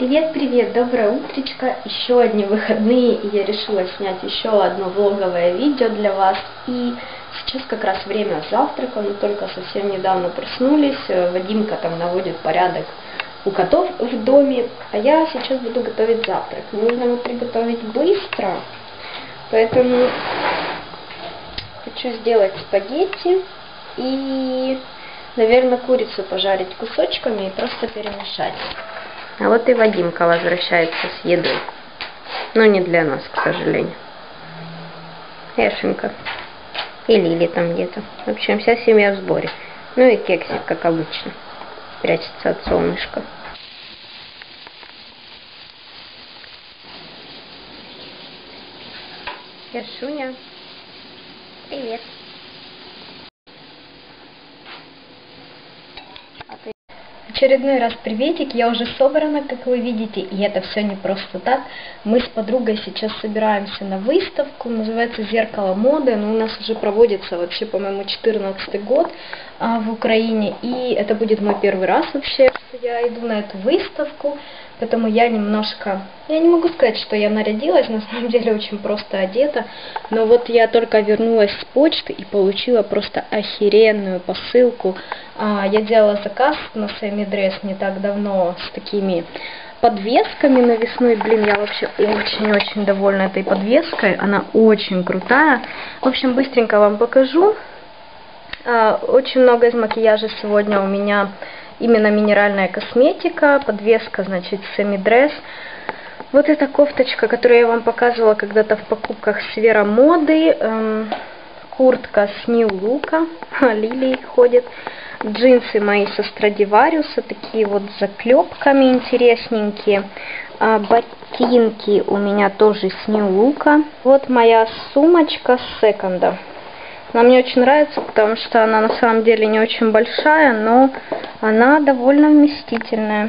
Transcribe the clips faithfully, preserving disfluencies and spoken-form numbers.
Привет-привет, доброе утречко, еще одни выходные, и я решила снять еще одно влоговое видео для вас. И сейчас как раз время завтрака, мы только совсем недавно проснулись, Вадимка там наводит порядок у котов в доме, а я сейчас буду готовить завтрак. Нужно его приготовить быстро, поэтому хочу сделать спагетти и, наверное, курицу пожарить кусочками и просто перемешать. А вот и Вадимка возвращается с едой. Но не для нас, к сожалению. Эшенька. И Лили там где-то. В общем, вся семья в сборе. Ну и Кексик, как обычно. Прячется от солнышка. Эшуня. Привет. Очередной раз приветик, я уже собрана, как вы видите, и это все не просто так. Мы с подругой сейчас собираемся на выставку, называется «Зеркало моды», но у нас уже проводится вообще, по-моему, четырнадцатый год а, в Украине, и это будет мой первый раз вообще, что я иду на эту выставку, поэтому я немножко, я не могу сказать, что я нарядилась, на самом деле очень просто одета, но вот я только вернулась с почты и получила просто охеренную посылку. А, я делала заказ на Семидресс не так давно с такими подвесками навесной. Блин, я вообще очень-очень довольна этой подвеской. Она очень крутая. В общем, быстренько вам покажу. А, очень много из макияжа сегодня у меня именно минеральная косметика. Подвеска, значит, Семидресс. Вот эта кофточка, которую я вам показывала когда-то в покупках Сфера моды. Эм, куртка с Нью Лука. Лилии ходит. Джинсы мои со Страдивариуса, такие вот с заклепками интересненькие. А, ботинки у меня тоже с Нью Лука. Вот моя сумочка с Секонда. Она мне очень нравится, потому что она на самом деле не очень большая, но она довольно вместительная.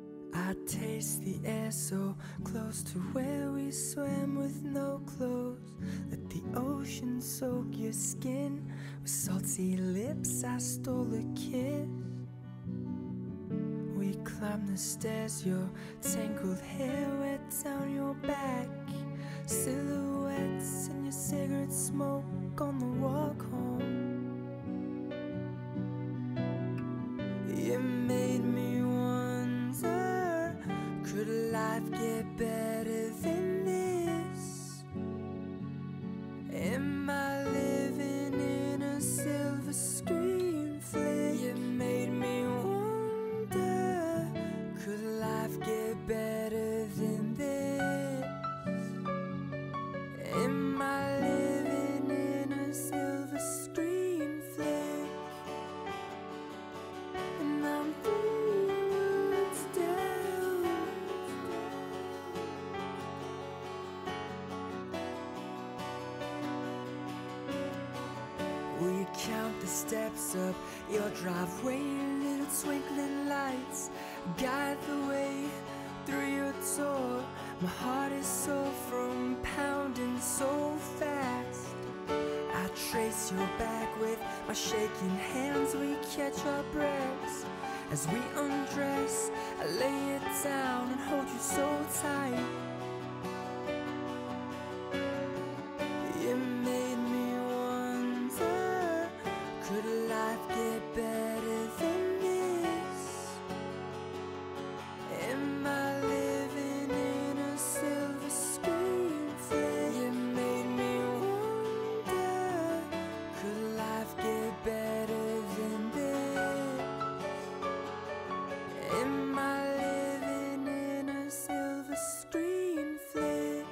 With salty lips, I stole a kiss. We climbed the stairs, your tangled hair wet down your back. Silhouettes and your cigarette smoke on the walk home. You made me wonder, could life get better than this? Am I living in a silver screen flick? You made me wonder, could life get better than this? Am I living in a silver screen flick? And I'm three months down. We count the steps up your driveway, little twinkling lights guide the way through your door. My heart is sore from pounding so fast. I trace your back with my shaking hands. We catch our breaths as we undress. I lay it down and hold you so tight. You made me wonder, could life get better than this? Am I living in a silver screen flick? You made me wonder, could life get better than this? Am I living in a silver screen flick?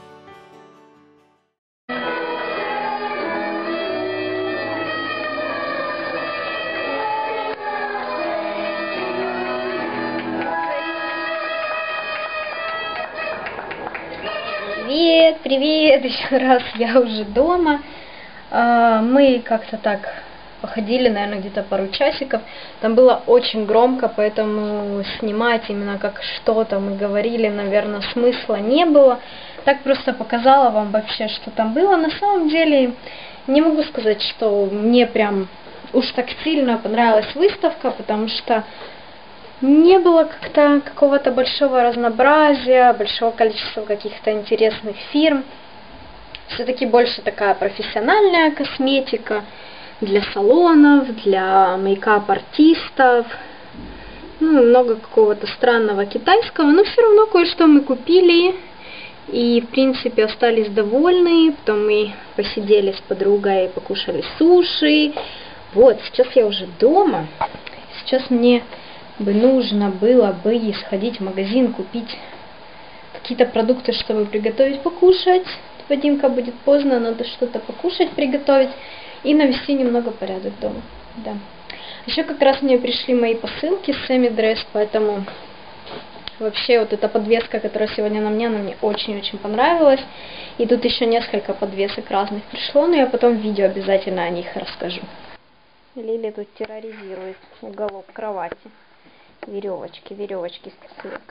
Привет, привет, еще раз, я уже дома. Мы как-то так походили, наверное, где-то пару часиков. Там было очень громко, поэтому снимать именно как что-то мы говорили, наверное, смысла не было. Так просто показала вам вообще, что там было. На самом деле, не могу сказать, что мне прям уж так сильно понравилась выставка, потому что не было как-то какого-то большого разнообразия, большого количества каких-то интересных фирм. Все-таки больше такая профессиональная косметика для салонов, для мейкап-артистов. Ну, много какого-то странного китайского, но все равно кое-что мы купили. И, в принципе, остались довольны. Потом мы посидели с подругой, покушали суши. Вот, сейчас я уже дома. Сейчас мне бы нужно было бы сходить в магазин, купить какие-то продукты, чтобы приготовить, покушать. Вадимка будет поздно, надо что-то покушать, приготовить и навести немного порядок дома. Да. Еще как раз мне пришли мои посылки с Сэмми Дресс, поэтому вообще вот эта подвеска, которая сегодня на мне, она мне очень-очень понравилась. И тут еще несколько подвесок разных пришло, но я потом в видео обязательно о них расскажу. Лили тут терроризирует уголок кровати. Веревочки, веревочки с посылкой.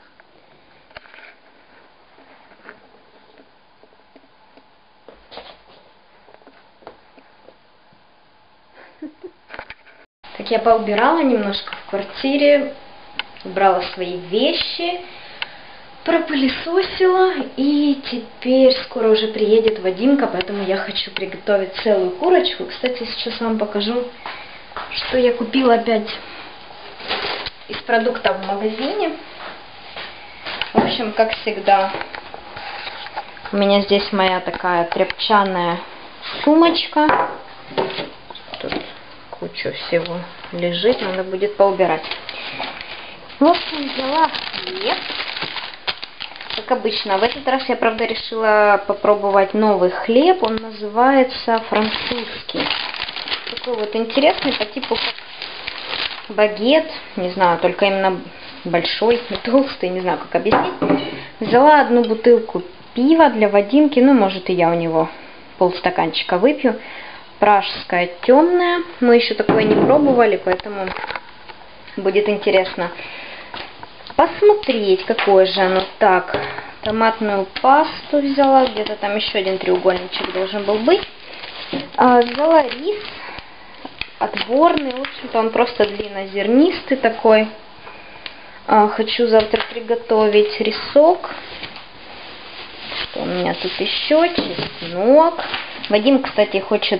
Так, я поубирала немножко в квартире, убрала свои вещи, пропылесосила, и теперь скоро уже приедет Вадимка, поэтому я хочу приготовить целую курочку. Кстати, сейчас вам покажу, что я купила опять из продуктов в магазине. В общем, как всегда, у меня здесь моя такая тряпчаная сумочка. Тут куча всего лежит, надо будет поубирать. В общем, взяла хлеб, как обычно. В этот раз я, правда, решила попробовать новый хлеб. Он называется французский. Такой вот интересный, по типу как багет, не знаю, только именно большой, не толстый, не знаю, как объяснить. Взяла одну бутылку пива для Вадимки, ну, может, и я у него полстаканчика выпью. Пражское темное. Мы еще такое не пробовали, поэтому будет интересно посмотреть, какое же оно. Так, томатную пасту взяла, где-то там еще один треугольничек должен был быть. А, взяла рис отборный, в общем-то он просто длиннозернистый такой. А, хочу завтра приготовить рисок. Что у меня тут еще? Чеснок. Вадим, кстати, хочет...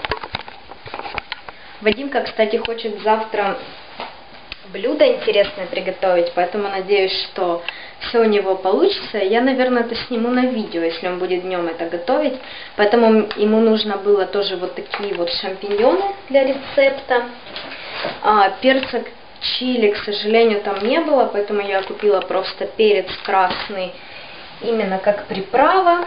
Вадимка, кстати, хочет завтра блюдо интересное приготовить, поэтому надеюсь, что все у него получится. Я, наверное, это сниму на видео, если он будет днем это готовить. Поэтому ему нужно было тоже вот такие вот шампиньоны для рецепта. А, перца чили, к сожалению, там не было, поэтому я купила просто перец красный именно как приправа.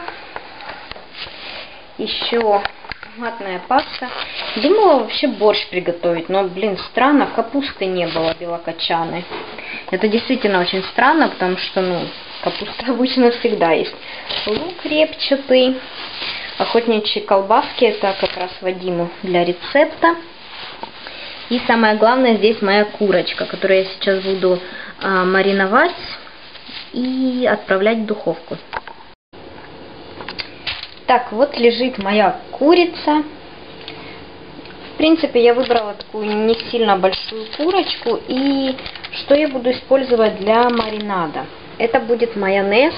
Еще томатная паста. Думала вообще борщ приготовить, но, блин, странно, капусты не было белокочанной. Это действительно очень странно, потому что, ну, капуста обычно всегда есть. Лук репчатый, охотничьи колбаски, это как раз Вадиму для рецепта. И самое главное, здесь моя курочка, которую я сейчас буду а, мариновать и отправлять в духовку. Так, вот лежит моя курица. В принципе, я выбрала такую не сильно большую курочку. И что я буду использовать для маринада? Это будет майонез.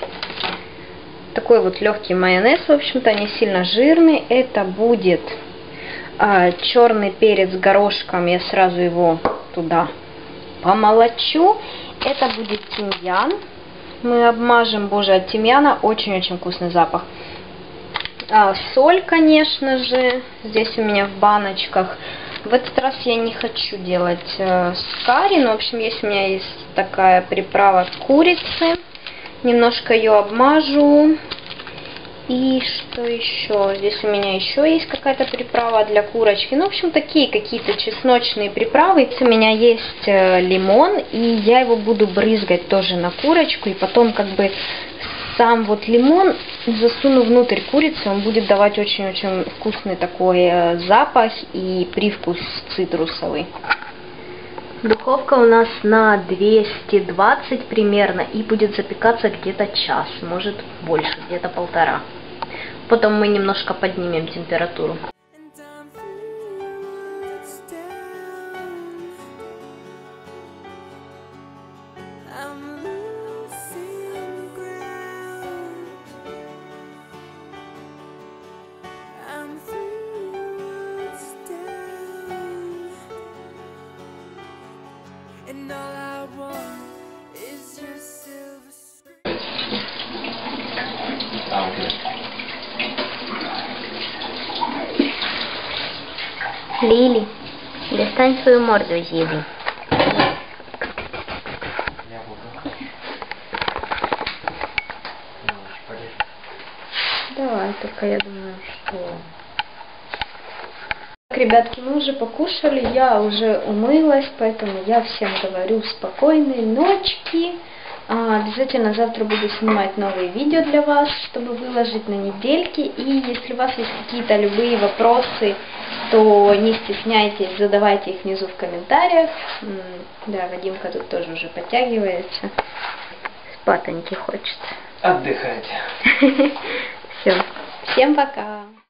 Такой вот легкий майонез, в общем-то, не сильно жирный. Это будет а, черный перец с горошком. Я сразу его туда помолочу. Это будет тимьян. Мы обмажем, боже, от тимьяна очень-очень вкусный запах. А, соль, конечно же, здесь у меня в баночках. В этот раз я не хочу делать э, с карри, но, в общем, есть у меня есть такая приправа курицы. Немножко ее обмажу. И что еще? Здесь у меня еще есть какая-то приправа для курочки. Ну, в общем, такие какие-то чесночные приправы. Здесь у меня есть э, лимон, и я его буду брызгать тоже на курочку. И потом как бы сам вот лимон засуну внутрь курицы, он будет давать очень-очень вкусный такой э, запах и привкус цитрусовый. Духовка у нас на двести двадцать примерно и будет запекаться где-то час, может больше, где-то полтора. Потом мы немножко поднимем температуру. Лили, достань свою морду из еды. Давай, только я думаю, что... Так, ребятки, мы уже покушали, я уже умылась, поэтому я всем говорю спокойной ночки. А, обязательно завтра буду снимать новые видео для вас, чтобы выложить на недельке. И если у вас есть какие-то любые вопросы, то не стесняйтесь, задавайте их внизу в комментариях. Да, Вадимка тут тоже уже подтягивается. Спатоньки хочет. Отдыхать. Все. Всем пока.